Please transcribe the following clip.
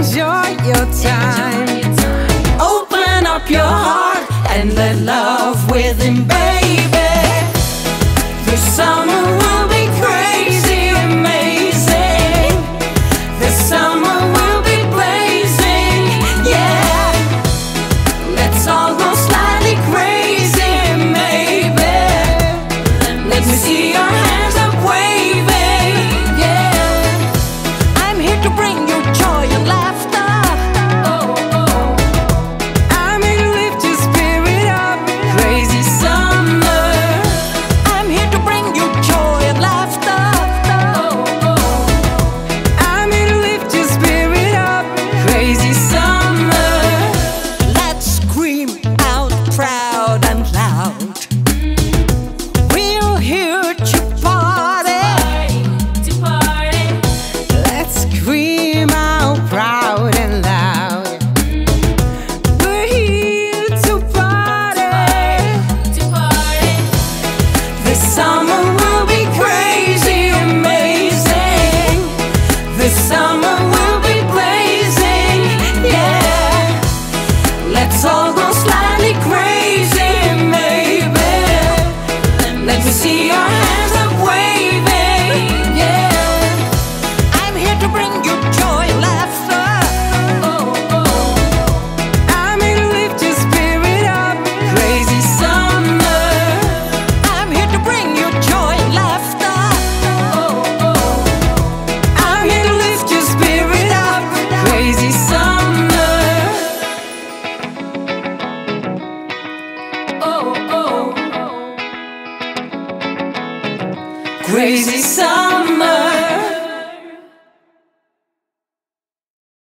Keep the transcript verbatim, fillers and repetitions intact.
enjoy your time. Open up your heart and let love within, baby. The summer will be crazy, amazing. The summer will be blazing, yeah. Let's all go slightly crazy, maybe. Let me see your hands up waving, yeah. I'm here to bring you joy and laughter. Oh, oh. I'm here to lift your spirit up, crazy summer. I'm here to bring you joy and laughter. Oh, oh. I'm here to lift your spirit up, crazy summer. Let's scream out proud and loud. We're here to party. To party. Let's scream out proud and loud. We're here to party. To party. This summer will be crazy, amazing. This summer will be blazing, yeah. Let's all go slightly crazy, maybe. Let me see your hands up waving, yeah. I'm here to bring you joy and laughter. Oh, oh. I'm here to lift your spirit up, crazy summer. I'm here to bring you joy and laughter. Oh, oh. I'm here to lift your spirit up, crazy summer. Oh, oh. Crazy